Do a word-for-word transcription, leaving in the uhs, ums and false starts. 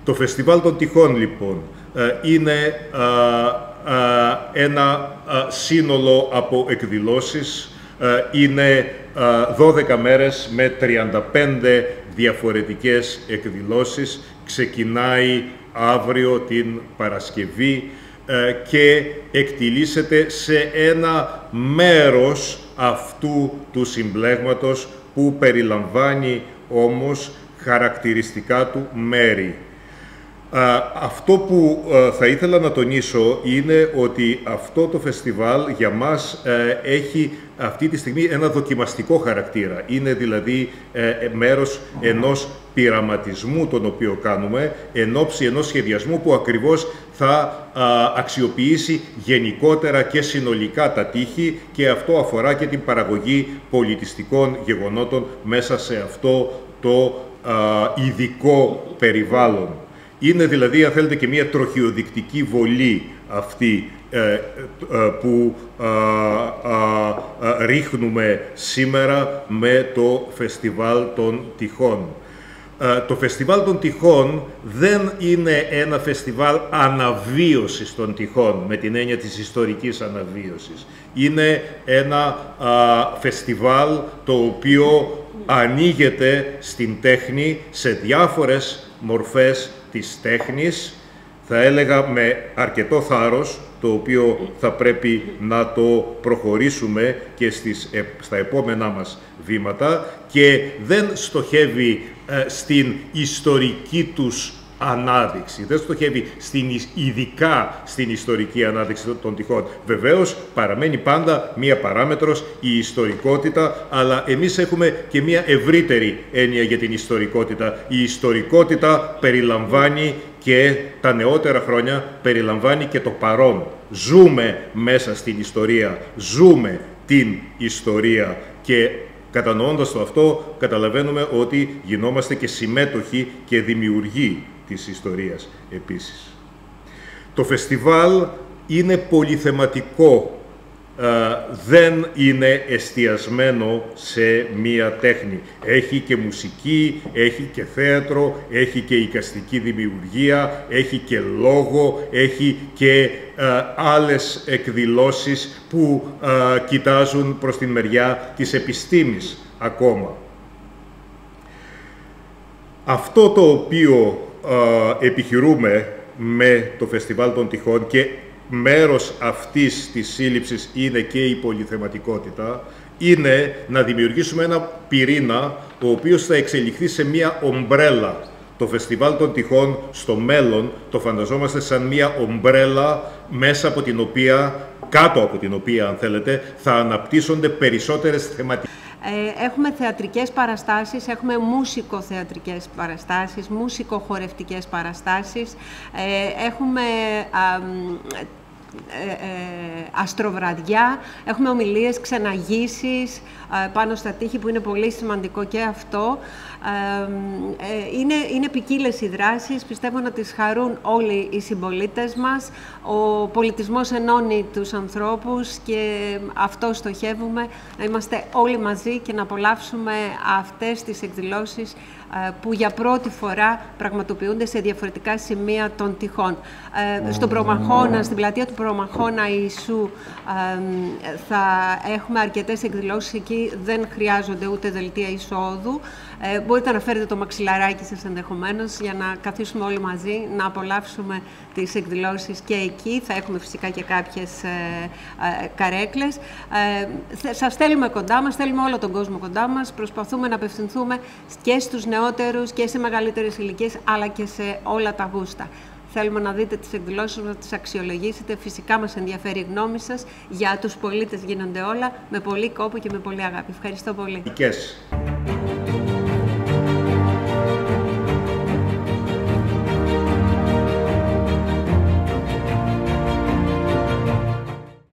Το Φεστιβάλ των Τυχών, λοιπόν, είναι ένα σύνολο από εκδηλώσεις. Είναι δώδεκα μέρες με τριάντα πέντε διαφορετικές εκδηλώσεις. Ξεκινάει αύριο την Παρασκευή και εκτιλήσεται σε ένα μέρος αυτού του συμπλέγματος που περιλαμβάνει όμως χαρακτηριστικά του μέρη. Αυτό που θα ήθελα να τονίσω είναι ότι αυτό το φεστιβάλ για μας έχει αυτή τη στιγμή ένα δοκιμαστικό χαρακτήρα. Είναι δηλαδή μέρος ενός πειραματισμού τον οποίο κάνουμε, εν ώψη ενός σχεδιασμού που ακριβώς θα αξιοποιήσει γενικότερα και συνολικά τα τείχη, και αυτό αφορά και την παραγωγή πολιτιστικών γεγονότων μέσα σε αυτό το ειδικό περιβάλλον. Είναι δηλαδή, αν θέλετε, και μια τροχιοδεικτική βολή αυτή ε, ε, που ε, ε, ε, ρίχνουμε σήμερα με το Φεστιβάλ των Τυχών. Ε, το Φεστιβάλ των Τυχών δεν είναι ένα φεστιβάλ αναβίωσης των τυχών, με την έννοια της ιστορικής αναβίωσης. Είναι ένα ε, φεστιβάλ το οποίο ανοίγεται στην τέχνη σε διάφορες μορφές της τέχνης, θα έλεγα με αρκετό θάρρος, το οποίο θα πρέπει να το προχωρήσουμε και στις, στα επόμενά μας βήματα, και δεν στοχεύει ε, στην ιστορική τους ανάδειξη, δεν στοχεύει στην, ειδικά στην ιστορική ανάδειξη των τυχών. Βεβαίως παραμένει πάντα μία παράμετρος η ιστορικότητα, αλλά εμείς έχουμε και μία ευρύτερη έννοια για την ιστορικότητα. Η ιστορικότητα περιλαμβάνει και τα νεότερα χρόνια, περιλαμβάνει και το παρόν. Ζούμε μέσα στην ιστορία, ζούμε την ιστορία, και κατανοώντας το αυτό καταλαβαίνουμε ότι γινόμαστε και συμμέτοχοι και δημιουργοί της ιστορίας επίσης. Το φεστιβάλ είναι πολυθεματικό, δεν είναι εστιασμένο σε μία τέχνη. Έχει και μουσική, έχει και θέατρο, έχει και εικαστική δημιουργία, έχει και λόγο, έχει και άλλες εκδηλώσεις που κοιτάζουν προς την μεριά της επιστήμης ακόμα. Αυτό το οποίο επιχειρούμε με το Φεστιβάλ των Τυχών, και μέρος αυτής της σύλληψης είναι και η πολυθεματικότητα, είναι να δημιουργήσουμε ένα πυρήνα ο οποίος θα εξελιχθεί σε μία ομπρέλα. Το Φεστιβάλ των Τυχών στο μέλλον το φανταζόμαστε σαν μία ομπρέλα μέσα από την οποία, κάτω από την οποία αν θέλετε, θα αναπτύσσονται περισσότερες θεματικές. Έχουμε θεατρικές παραστάσεις, έχουμε μουσικοθεατρικές παραστάσεις, μουσικοχορευτικές παραστάσεις, έχουμε αστροβραδιά, έχουμε ομιλίες, ξεναγήσεις πάνω στα τείχη, που είναι πολύ σημαντικό και αυτό. Είναι, είναι ποικίλες οι δράσεις, πιστεύω να τις χαρούν όλοι οι συμπολίτες μας. Ο πολιτισμός ενώνει τους ανθρώπους και αυτό στοχεύουμε, να είμαστε όλοι μαζί και να απολαύσουμε αυτές τις εκδηλώσεις που για πρώτη φορά πραγματοποιούνται σε διαφορετικά σημεία των τυχών. Στον Προμαχώνα, στην πλατεία του Προμαχώνα Ιησού, θα έχουμε αρκετές εκδηλώσεις. Εκεί δεν χρειάζονται ούτε δελτία εισόδου. Μπορείτε να φέρετε το μαξιλαράκι σας ενδεχομένως για να καθίσουμε όλοι μαζί, να απολαύσουμε τις εκδηλώσεις και εκεί. Θα έχουμε φυσικά και κάποιες ε, ε, καρέκλες. Ε, σας θέλουμε κοντά μας, θέλουμε όλο τον κόσμο κοντά μας. Προσπαθούμε να απευθυνθούμε και στους νεότερους και σε μεγαλύτερες ηλικίες, αλλά και σε όλα τα γούστα. Θέλουμε να δείτε τις εκδηλώσεις, να τις αξιολογήσετε. Φυσικά μας ενδιαφέρει η γνώμη σας. Για τους πολίτες γίνονται όλα με πολύ κόπο και με πολύ αγάπη. Ευχαριστώ πολύ.